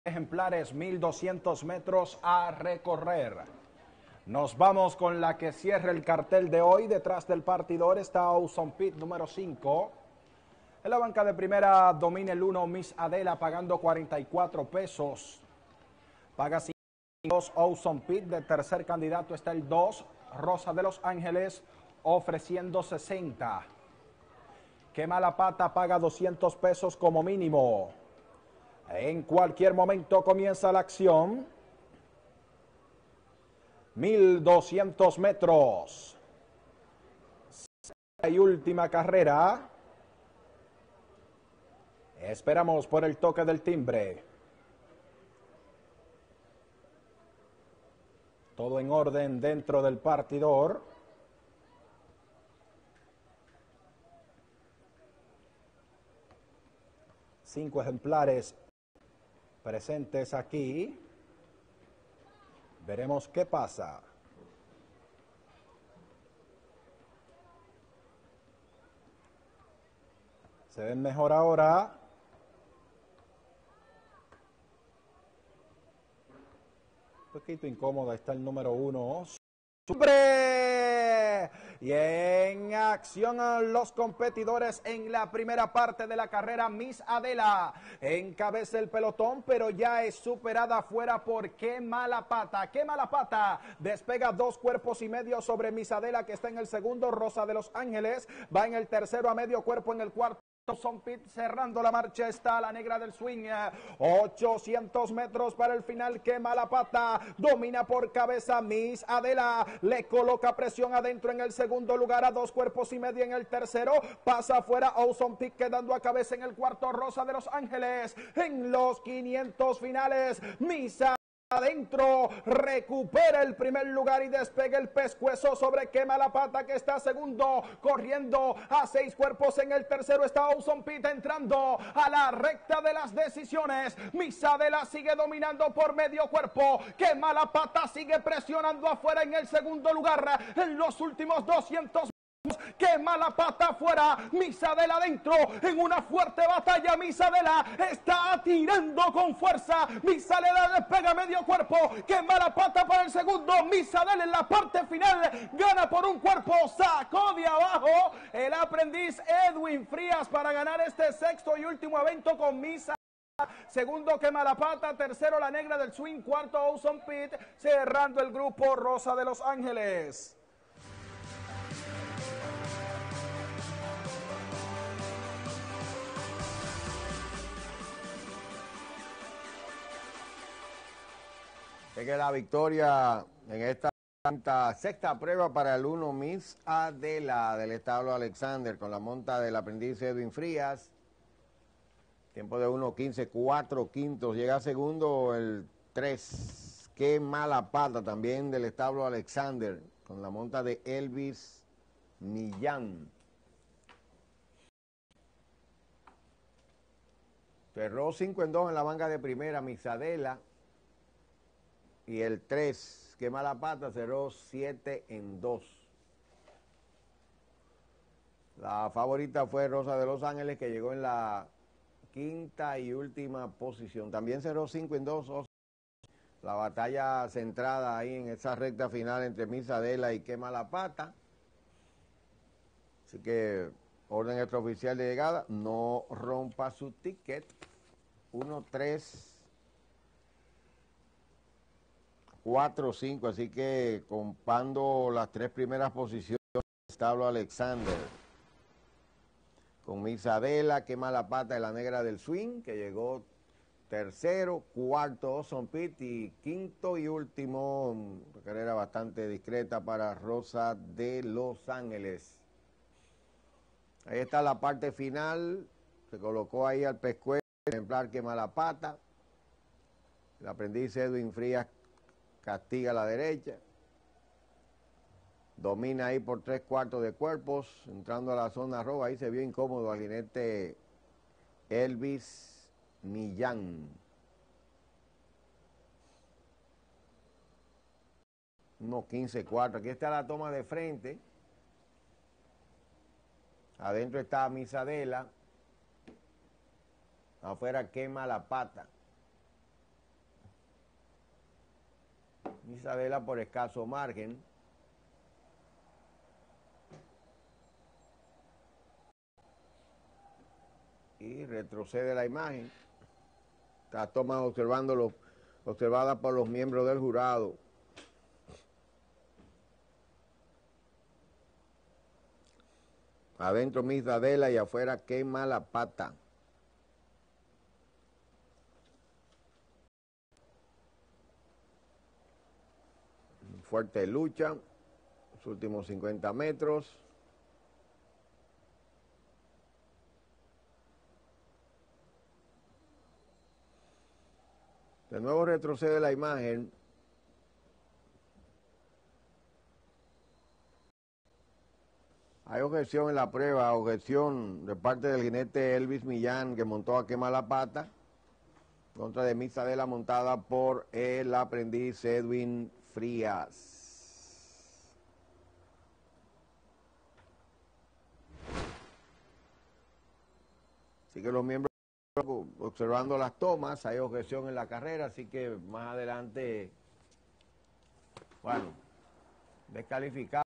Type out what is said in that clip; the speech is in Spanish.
ejemplares, 1200 metros a recorrer. Nos vamos con la que cierra el cartel de hoy. Detrás del partidor está Awesome Pit número 5. En la banca de primera domina el 1 Miss Adela pagando 44 pesos. Paga 5 Awesome Pit. De tercer candidato está el 2 Rosa de los Ángeles ofreciendo 60. Quema la Pata paga 200 pesos como mínimo. En cualquier momento comienza la acción. 1200 metros. Y última carrera. Esperamos por el toque del timbre. Todo en orden dentro del partidor. Cinco ejemplares presentes aquí. Veremos qué pasa. Se ven mejor ahora. Un poquito incómoda está el número 1. ¡Hombre! Y en acción los competidores en la primera parte de la carrera. Miss Adela encabeza el pelotón, pero ya es superada afuera por Quema la Pata. Quema la Pata despega 2 cuerpos y medio sobre Miss Adela, que está en el segundo. Rosa de los Ángeles va en el tercero, a medio cuerpo en el cuarto. Awesome Pit cerrando la marcha está la negra del swing. 800 metros para el final. Quema la Pata domina por cabeza. Miss Adela le coloca presión adentro en el segundo lugar, a 2 cuerpos y medio en el tercero. Pasa afuera Awesome Pit quedando a cabeza en el cuarto. Rosa de los Ángeles en los 500 finales. Miss Adentro recupera el primer lugar y despega el pescuezo sobre Quema la Pata, que está segundo, corriendo a 6 cuerpos. En el tercero está Awesome Pit entrando a la recta de las decisiones. Miss Adela sigue dominando por medio cuerpo. Quema la Pata sigue presionando afuera en el segundo lugar. En los últimos 200 Quema la Pata afuera, Miss Adela adentro en una fuerte batalla. Miss Adela está tirando con fuerza. Miss Adela despega medio cuerpo. Quema la Pata para el segundo. Miss Adela en la parte final gana por un cuerpo. Sacó de abajo el aprendiz Edwin Frías para ganar este sexto y último evento con Miss Adela. Segundo Quema la Pata, tercero la negra del swing, cuarto Awesome Pit, cerrando el grupo Rosa de los Ángeles. Es que la victoria en esta sexta prueba para el 1 Miss Adela del establo Alexander con la monta del aprendiz Edwin Frías. Tiempo de 1:15, 4 quintos. Llega segundo el 3. Quema la Pata también del establo Alexander con la monta de Elvis Millán. Cerró 5 en 2 en la banca de primera Miss Adela. Y el 3, Quema la Pata, cerró 7 en 2. La favorita fue Rosa de los Ángeles, que llegó en la quinta y última posición. También cerró 5 en 2. La batalla centrada ahí en esa recta final entre Miss Adela y Quema la Pata. Así que orden extraoficial de llegada. No rompa su ticket. 1-3. 4-5, así que compando las 3 primeras posiciones del establo Alexander, con Miss Adela, Quema la Pata de la negra del swing, que llegó tercero, cuarto Awesome Pit y quinto y último, una carrera bastante discreta para Rosa de los Ángeles. Ahí está la parte final, se colocó ahí al pescuezo, ejemplar Quema la Pata, el aprendiz Edwin Frías castiga a la derecha, domina ahí por 3/4 de cuerpos, entrando a la zona roja. Ahí se vio incómodo al jinete Elvis Millán. 1:15-4. Aquí está la toma de frente. Adentro está Miss Adela. Afuera Quema la Pata. Miss Adela por escaso margen. Y retrocede la imagen. Está toma observada por los miembros del jurado. Adentro Miss Adela y afuera Qué Mala Pata. Fuerte lucha, los últimos 50 metros. De nuevo retrocede la imagen. Hay objeción en la prueba, objeción de parte del jinete Elvis Millán, que montó a Qué Mala Pata, contra de Miss Adela montada por el aprendiz Edwin Frías. Así que los miembros observando las tomas, hay objeción en la carrera, así que más adelante, bueno, descalificado.